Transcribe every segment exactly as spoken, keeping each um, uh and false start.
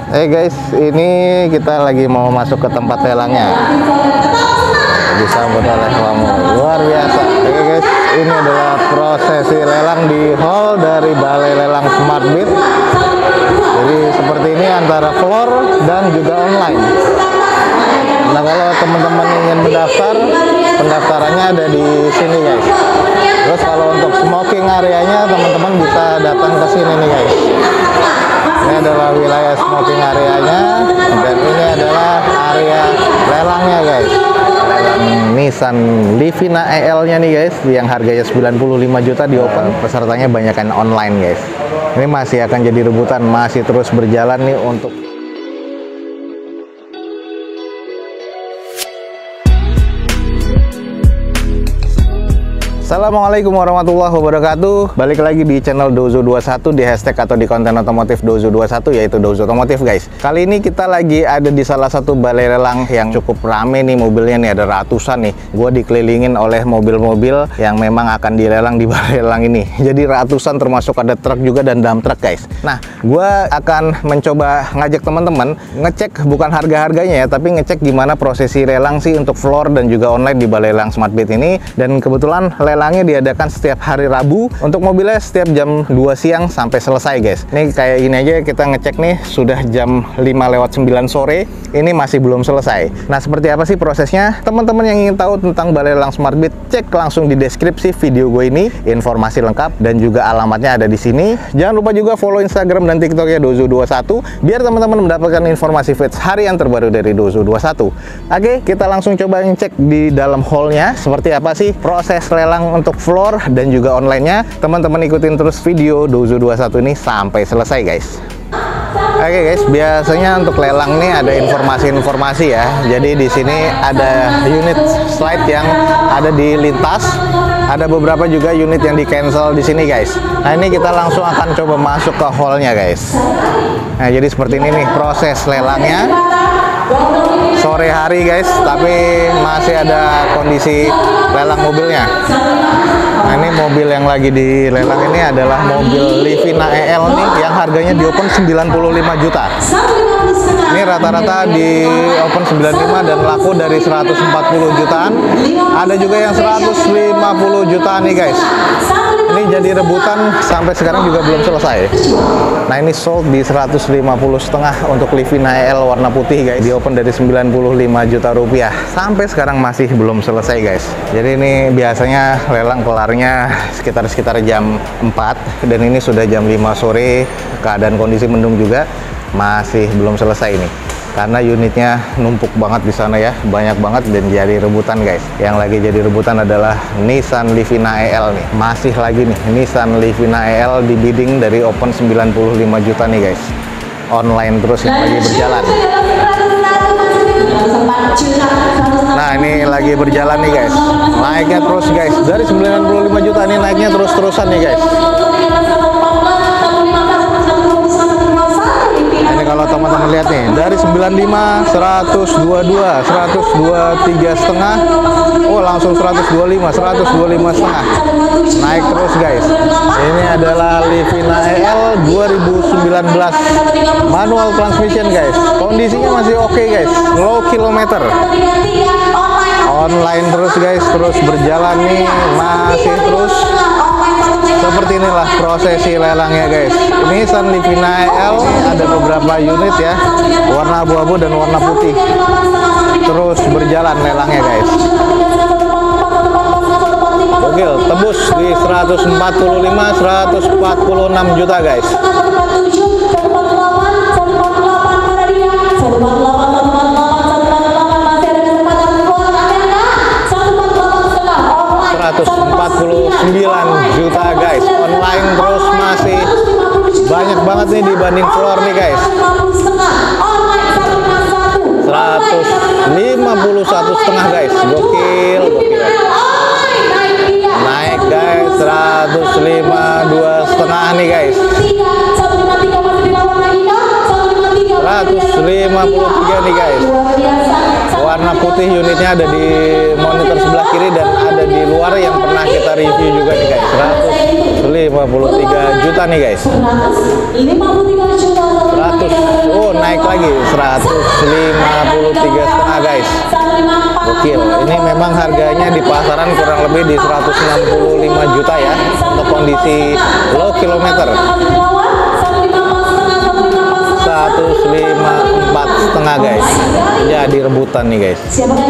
Eh hey guys, ini kita lagi mau masuk ke tempat lelangnya. Disambut oleh kamu, luar biasa. Oke okay guys, ini adalah prosesi lelang di hall dari Balai Lelang SmartBit. Jadi seperti ini antara floor dan juga online. Nah kalau teman-teman ingin mendaftar, pendaftarannya ada di sini guys. Terus kalau untuk smoking areanya, teman-teman bisa datang ke sini nih guys. Ini adalah wilayah smoking areanya, dan ini adalah area lelangnya guys. Lelang Nissan Livina E L nya nih guys, yang harganya sembilan puluh lima juta di open. Pesertanya banyakan online guys. Ini masih akan jadi rebutan, masih terus berjalan nih untuk Assalamualaikum warahmatullahi wabarakatuh. Balik lagi di channel Dozo dua puluh satu, di hashtag atau di konten otomotif Dozo dua puluh satu, yaitu Dozo Otomotif guys. Kali ini kita lagi ada di salah satu balai lelang yang cukup rame nih, mobilnya nih ada ratusan nih. Gue dikelilingin oleh mobil-mobil yang memang akan dilelang di balai lelang ini. Jadi ratusan, termasuk ada truk juga dan dump truck guys. Nah, gue akan mencoba ngajak teman-teman ngecek bukan harga-harganya ya, tapi ngecek gimana prosesi lelang sih untuk floor dan juga online di balai lelang SmartBit ini. Dan kebetulan lelang Lelangnya diadakan setiap hari Rabu. Untuk mobilnya setiap jam dua siang sampai selesai guys. Ini kayak gini aja kita ngecek nih, sudah jam lima lewat sembilan sore, ini masih belum selesai. Nah seperti apa sih prosesnya? Teman-teman yang ingin tahu tentang balai lelang SmartBit, cek langsung di deskripsi video gue ini, informasi lengkap dan juga alamatnya ada di sini. Jangan lupa juga follow Instagram dan TikToknya Dozo dua puluh satu, biar teman-teman mendapatkan informasi feeds harian terbaru dari Dozo dua puluh satu. Oke, kita langsung coba ngecek di dalam hallnya seperti apa sih proses lelang untuk floor dan juga online-nya. Teman-teman ikutin terus video Dozo dua puluh satu ini sampai selesai guys. Oke okay guys, biasanya untuk lelang nih ada informasi-informasi ya. Jadi di sini ada unit slide yang ada di lintas, ada beberapa juga unit yang di cancel di sini guys. Nah ini kita langsung akan coba masuk ke hall-nya guys. Nah jadi seperti ini nih proses lelangnya. Sore hari guys, tapi masih ada kondisi lelang mobilnya. Nah ini mobil yang lagi dilelang ini adalah mobil Livina E L nih, yang harganya di open sembilan puluh lima juta. Ini rata-rata di open sembilan puluh lima dan laku dari seratus empat puluh jutaan. Ada juga yang seratus lima puluh jutaan nih guys. Ini jadi rebutan sampai sekarang juga belum selesai. Nah ini sold di seratus lima puluh setengah untuk Livina E L warna putih guys. Di open dari sembilan puluh lima juta rupiah. Sampai sekarang masih belum selesai guys. Jadi ini biasanya lelang kelarnya sekitar-sekitar jam empat. Dan ini sudah jam lima sore. Keadaan kondisi mendung juga. Masih belum selesai ini. Karena unitnya numpuk banget di sana ya, banyak banget dan jadi rebutan guys. Yang lagi jadi rebutan adalah Nissan Livina E L nih. Masih lagi nih Nissan Livina E L di bidding dari open sembilan puluh lima juta nih guys. Online terus yang lagi berjalan. Nah ini lagi berjalan nih guys. Naiknya terus guys. Dari sembilan puluh lima juta ini naiknya terus-terusan nih guys. Kalau teman-teman lihat nih, dari sembilan puluh lima, seratus dua puluh dua, seratus dua puluh tiga setengah, oh langsung seratus dua puluh lima, seratus dua puluh lima setengah, naik terus guys. Ini adalah Livina E L dua ribu sembilan belas manual transmission guys. Kondisinya masih oke okay, guys, low kilometer. Online terus guys, terus berjalan nih, masih terus. Seperti inilah prosesi lelangnya guys. Ini Nissan Livina E L, ada beberapa unit ya, warna abu-abu dan warna putih. Terus berjalan lelangnya guys. Gokil, tembus di seratus empat puluh lima, seratus empat puluh enam juta guys. seratus empat puluh sembilan juta guys. Online terus masih banyak banget nih dibanding floor nih guys. seratus lima puluh satu setengah guys. Gokil, gokil. Naik guys, seratus lima puluh dua setengah nih guys. seratus lima puluh tiga nih guys. Warna putih unitnya ada di monitor sebelah kiri dan ada di luar yang pernah kita review juga nih guys. seratus lima puluh tiga juta nih guys. seratus, oh naik lagi seratus lima puluh tiga setengah guys. Gokil. Ini memang harganya di pasaran kurang lebih di seratus enam puluh lima juta ya untuk kondisi low kilometer. seratus lima puluh empat setengah guys. Jadi rebutan nih guys.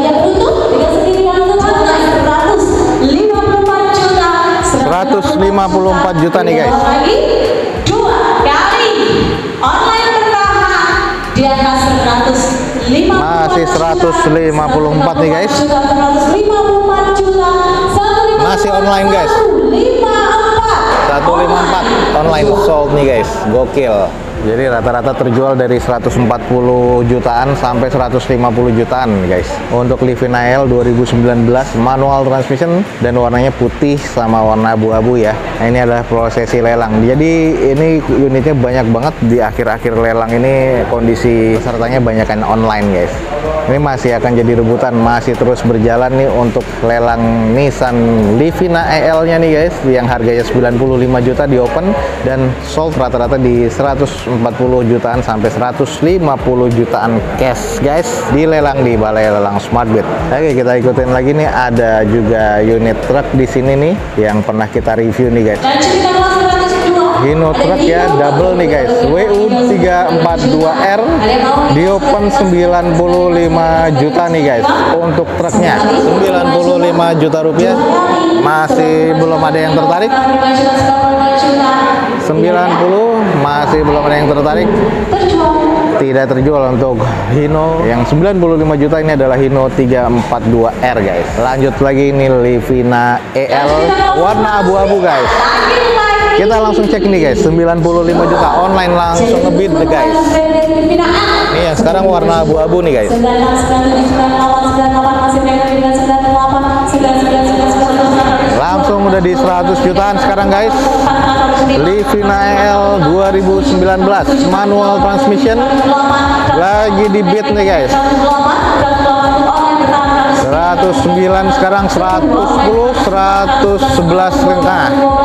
seratus lima puluh empat juta nih guys. Masih seratus lima puluh empat nih guys. Masih online guys. seratus lima puluh empat online sold nih guys. Gokil. Jadi rata-rata terjual dari seratus empat puluh jutaan sampai seratus lima puluh jutaan guys. Untuk Livina E L dua ribu sembilan belas manual transmission dan warnanya putih sama warna abu-abu ya. Nah, ini adalah prosesi lelang. Jadi ini unitnya banyak banget di akhir-akhir lelang ini, kondisi pesertanya banyakan online guys. Ini masih akan jadi rebutan, masih terus berjalan nih untuk lelang Nissan Livina E L-nya nih guys, yang harganya sembilan puluh lima juta di open dan sold rata-rata di seratus empat puluh jutaan sampai seratus lima puluh jutaan cash guys, dilelang di Balai Lelang Smartbit. Oke, kita ikutin lagi nih, ada juga unit truk di sini nih yang pernah kita review nih guys. Hino truk ya, double nih guys, W U tiga empat dua R di open sembilan puluh lima juta nih guys. Untuk truknya sembilan puluh lima juta rupiah. Masih belum ada yang tertarik. sembilan puluh masih belum ada yang tertarik. Tidak terjual untuk Hino yang sembilan puluh lima juta. Ini adalah Hino tiga empat dua R guys. Lanjut lagi, ini Livina E L warna abu-abu guys. Kita langsung cek nih guys, sembilan puluh lima juta online langsung ngebid deh guys. Ini yang sekarang warna abu-abu nih guys. Langsung udah di seratus jutaan sekarang guys. Livina E L dua ribu sembilan belas manual transmission lagi di bid nih guys. seratus sembilan sekarang seratus sepuluh, seratus sebelas setengah.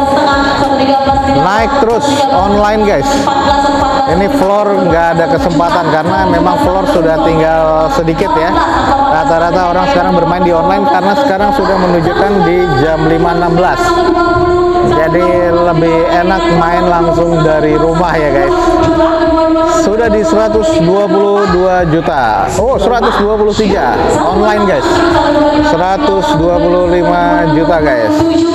Naik terus online guys. Ini floor nggak ada kesempatan karena memang floor sudah tinggal sedikit ya. Rata-rata orang sekarang bermain di online karena sekarang sudah menunjukkan di jam lima enam belas. Jadi lebih enak main langsung dari rumah ya guys. Sudah di seratus dua puluh dua juta. Oh, seratus dua puluh tiga online guys. seratus dua puluh lima juta guys.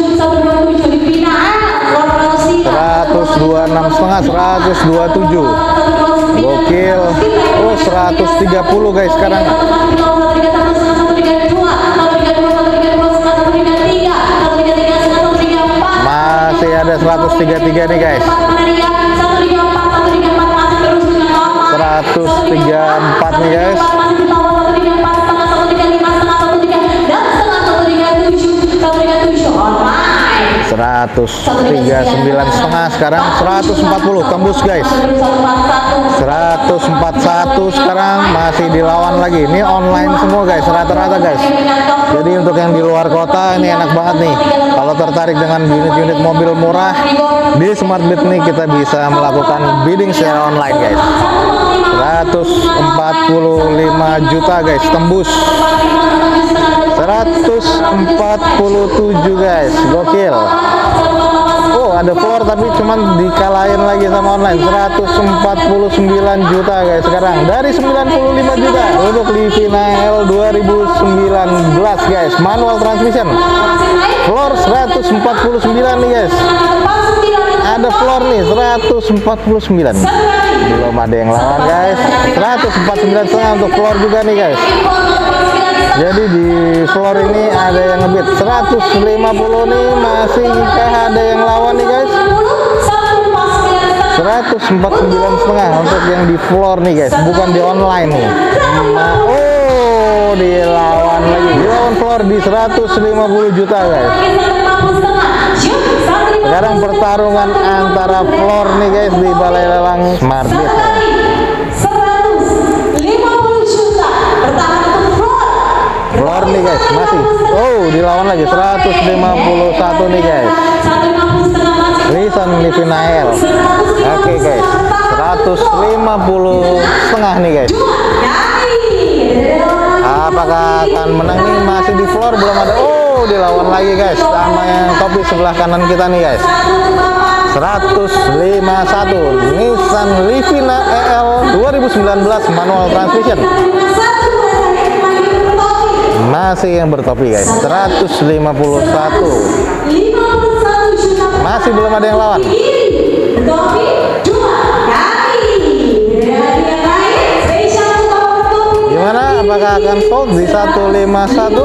seratus dua puluh enam setengah, seratus dua puluh tujuh. Gokil. Oh, seratus tiga puluh guys sekarang. Masih ada seratus tiga puluh tiga nih guys. seratus tiga puluh empat nih guys. seratus tiga puluh sembilan setengah sekarang, seratus empat puluh tembus guys. seratus empat puluh satu sekarang, masih dilawan lagi. Ini online semua guys, rata-rata guys. Jadi untuk yang di luar kota ini enak banget nih. Kalau tertarik dengan unit-unit mobil murah di Smartbit nih, kita bisa melakukan bidding secara online guys. seratus empat puluh lima juta guys, tembus. seratus empat puluh tujuh guys, gokil. Oh, ada floor tapi cuman dikalahin lagi sama online. Seratus empat puluh sembilan juta guys sekarang dari sembilan puluh lima juta untuk Livina E L dua ribu sembilan belas guys, manual transmission. Floor seratus empat puluh sembilan nih guys. Ada floor nih seratus empat puluh sembilan. Belum ada yang lawan guys. seratus empat puluh sembilan setengah untuk floor juga nih guys. Jadi di floor ini ada yang ngebid seratus lima puluh nih, masih kah ada yang lawan nih guys. seratus empat puluh sembilan setengah untuk yang di floor nih guys, bukan di online nih. Nah, oh, dilawan lagi. Dilawan floor di seratus lima puluh juta guys. Sekarang pertarungan antara floor nih guys di Balai Lelang Smartbit. lagi seratus lima puluh satu nih guys. Nissan Livina L. Oke guys, seratus lima puluh setengah nih guys. Apakah akan menang nih? Masih di floor, belum ada. Oh, dilawan lagi guys sama yang topi sebelah kanan kita nih guys. seratus lima puluh satu Nissan Livina E L dua ribu sembilan belas manual transmission. Masih yang bertopi guys, seratus lima puluh satu. Masih belum ada yang lawan. Gimana? Apakah akan sold di seratus lima puluh satu?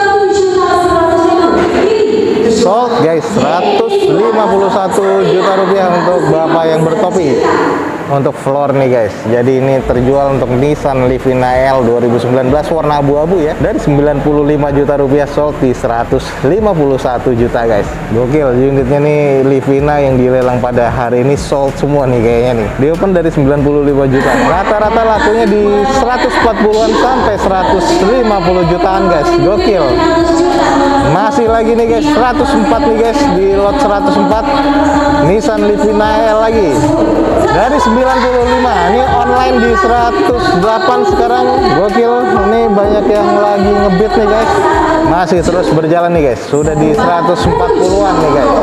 Sold guys, seratus lima puluh satu juta rupiah untuk bapak yang bertopi untuk floor nih guys. Jadi ini terjual untuk Nissan Livina L dua ribu sembilan belas warna abu-abu ya, dari sembilan puluh lima juta rupiah sold di seratus lima puluh satu juta guys. Gokil unitnya nih Livina yang dilelang pada hari ini, sold semua nih kayaknya nih. Di open dari sembilan puluh lima juta, rata-rata lakunya di seratus empat puluhan sampai seratus lima puluh jutaan guys. Gokil. Masih lagi nih guys, seratus empat nih guys, di lot seratus empat Nissan Livina L lagi dari sembilan puluh lima. Ini online di seratus delapan sekarang. Gokil, ini banyak yang lagi ngebit nih guys. Masih terus berjalan nih guys, sudah di seratus empat puluhan nih guys.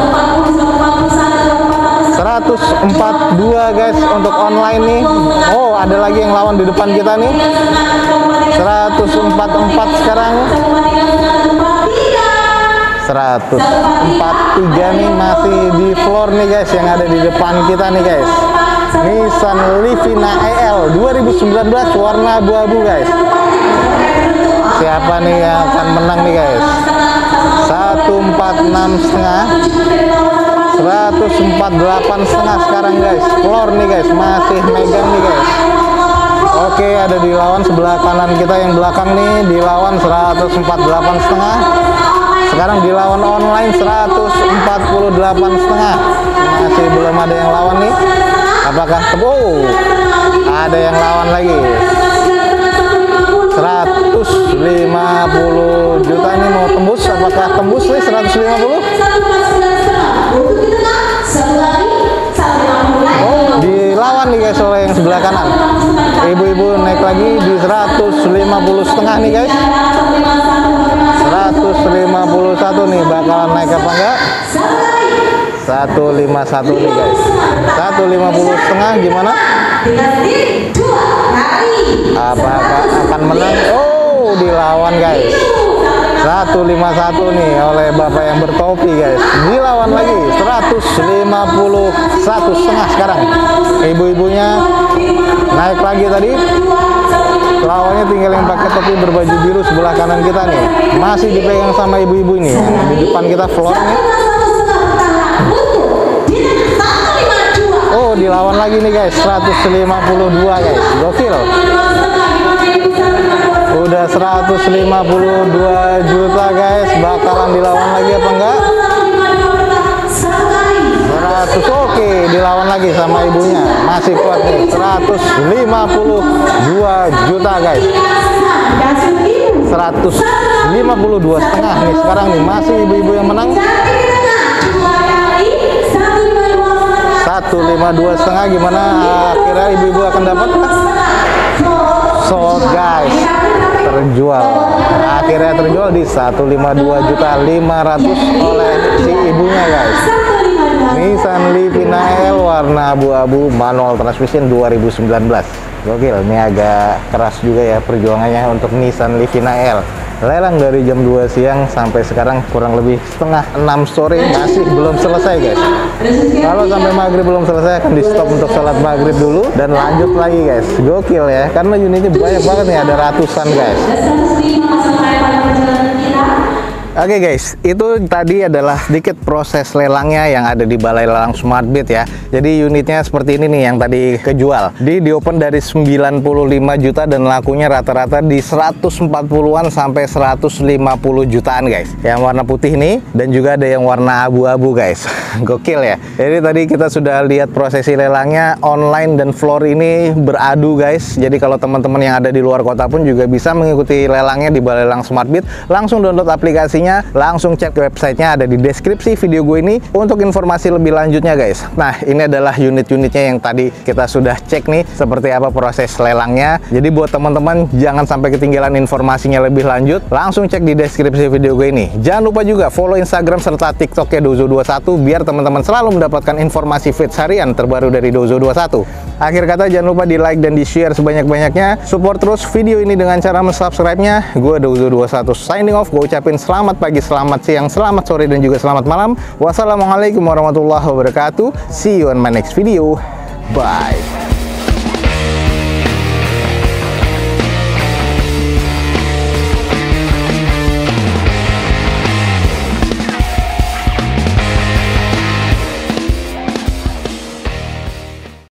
seratus empat puluh dua guys untuk online nih. Oh, ada lagi yang lawan di depan kita nih. seratus empat puluh empat sekarang. seratus empat puluh tiga nih masih di floor nih guys, yang ada di depan kita nih guys. Nissan Livina E L dua ribu sembilan belas warna abu-abu guys. Siapa nih yang akan menang nih guys? seratus empat puluh enam setengah, seratus empat puluh delapan setengah sekarang guys. Floor nih guys, masih megang nih guys. Oke, ada dilawan sebelah kanan kita yang belakang nih, dilawan seratus empat puluh delapan setengah. Sekarang dilawan online seratus empat puluh delapan setengah. Masih belum ada yang lawan nih. Apakah oh, ada yang lawan lagi? seratus lima puluh juta nih mau tembus. Apakah tembus nih seratus lima puluh? Oh, dilawan nih guys oleh yang sebelah kanan. Ibu-ibu naik lagi di seratus lima puluh setengah nih guys. seratus lima puluh satu nih bakalan naik apa enggak? seratus lima puluh satu nih guys. seratus lima puluh setengah gimana? Apakah akan menang? Oh, dilawan guys. seratus lima puluh satu nih oleh bapak yang bertopi guys. Dilawan lagi seratus lima puluh satu setengah sekarang. Ibu-ibunya naik lagi tadi. Lawannya tinggal yang pakai topi berbaju biru sebelah kanan kita nih. Masih dipegang sama ibu-ibu ini yang di depan kita floor nih. Oh, dilawan lagi nih guys, seratus lima puluh dua guys. Gokil. Udah seratus lima puluh dua juta guys. Bakalan dilawan lagi apa enggak? seratus. Oke, dilawan lagi sama ibunya. Masih kuat nih, seratus lima puluh dua juta guys. seratus lima puluh dua setengah nih sekarang nih. Masih ibu-ibu yang menang. seratus lima puluh dua setengah gimana? Akhirnya ibu-ibu akan dapat? Sold guys, terjual. Akhirnya terjual di seratus lima puluh dua juta lima ratus oleh si ibunya guys. Nissan Livina L warna abu-abu manual transmission dua ribu sembilan belas. Gokil, ini agak keras juga ya perjuangannya untuk Nissan Livina L. Lelang dari jam dua siang sampai sekarang kurang lebih setengah enam sore masih belum selesai guys. Kalau sampai maghrib belum selesai akan di stop untuk sholat maghrib dulu dan lanjut lagi guys. Gokil ya, karena unitnya banyak banget nih, ada ratusan guys. Oke okay guys, itu tadi adalah sedikit proses lelangnya yang ada di Balai Lelang Smartbit ya. Jadi unitnya seperti ini nih yang tadi kejual. Di di open dari sembilan puluh lima juta dan lakunya rata-rata di seratus empat puluhan sampai seratus lima puluh jutaan guys. Yang warna putih nih dan juga ada yang warna abu-abu guys. Gokil ya. Jadi tadi kita sudah lihat prosesi lelangnya online dan floor ini beradu guys. Jadi kalau teman-teman yang ada di luar kota pun juga bisa mengikuti lelangnya di Balai Lelang Smartbit. Langsung download aplikasinya informasinya, langsung cek websitenya ada di deskripsi video gue ini untuk informasi lebih lanjutnya guys. Nah, ini adalah unit-unitnya yang tadi kita sudah cek nih seperti apa proses lelangnya. Jadi buat teman-teman jangan sampai ketinggalan informasinya lebih lanjut, langsung cek di deskripsi video gue ini. Jangan lupa juga follow Instagram serta TikToknya Dozo dua puluh satu biar teman-teman selalu mendapatkan informasi fits harian terbaru dari Dozo dua puluh satu. Akhir kata jangan lupa di like dan di share sebanyak-banyaknya. Support terus video ini dengan cara subscribe-nya. Gue Dozo dua puluh satu signing off. Gue ucapin selamat pagi, selamat siang, selamat sore, dan juga selamat malam. Wassalamualaikum warahmatullahi wabarakatuh. See you on my next video. Bye.